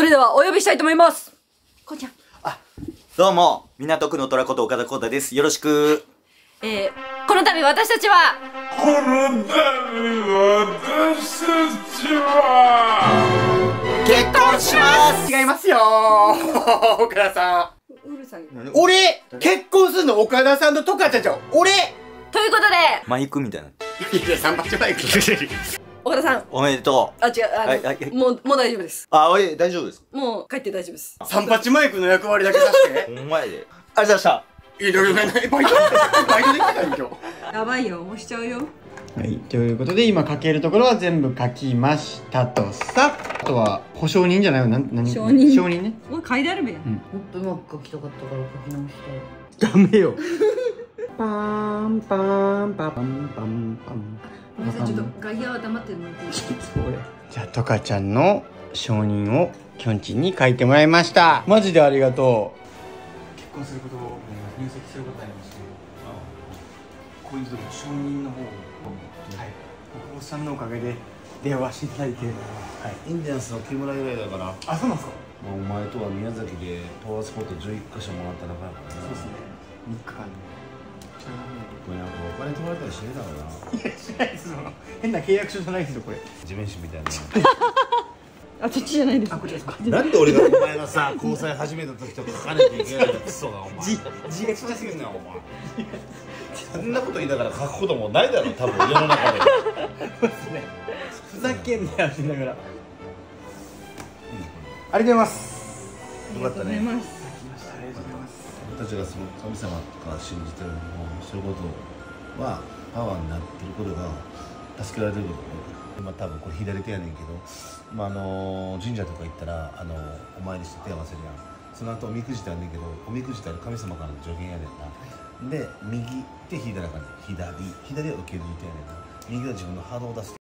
れではお呼びしたいと思います。こうちゃん。 どうも、港区の虎こと岡田浩太です。よろしく。 この度私たちは結婚します。 違いますよー岡田さん。 うるさい。 俺結婚すんの岡田さんとトカちゃんじゃん。俺ということで、 マイクみたいな。 いや、三八マイク。 岡田さん。 おめでとう。 あ、違う、もう大丈夫です。 大丈夫ですか？ もう帰って大丈夫です。 三八マイクの役割だけさして。 ほんまやで。ありがとうございました。 いや、バイトできないん今日。 やばいよ、押しちゃうよ。 はい、ということで今書けるところは全部書きましたとさ。あとは保証人じゃないよ。何承認。 承認ね。 もう書いてあるべや。 うん。 もっとうまく書きたかったから書き直したい。 ダメよ。パーンパーンパパンパンパン。 ごめんなさい、ちょっと外野は黙ってるので。 じゃあトカちゃんの承認をきょんちんに書いてもらいました。マジでありがとう。結婚することを入籍することになりまして、こういう承認の方を、はい、お父さんのおかげで電話していただいて、はい、 インディアンスの木村由来だから、 あ、そうなんですか。 お前とは宮崎でパワースポット11カ所もらった仲やからな。 そうですね。3日間で。 これなんかお金取られたりしねえだろうな。 いや、しないですよ。変な契約書じゃないですよ、これ。 地面師みたいな。 あ、そっちじゃないです。 あ、こっちですか。 なんで俺がお前がさ、交際始めた時とか書かなきゃいけないんだクソがお前。 字がちっちゃすぎんなお前。そんなこと言いながら書くこともないだろ多分世の中で。 ふざけんなよ、しながら。ありがとうございます。 よかったね。 ます。 俺たちがその神様が信じてるのもそういうことはパワーになってることが助けられてること今多分これ左手やねんけど、神社とか行ったらお参りして手合わせるやん。その後おみくじってあんねんけど、おみくじってあれ神様からの助言やねんな。で右手左は受ける手やねんな。右は自分の波動を出す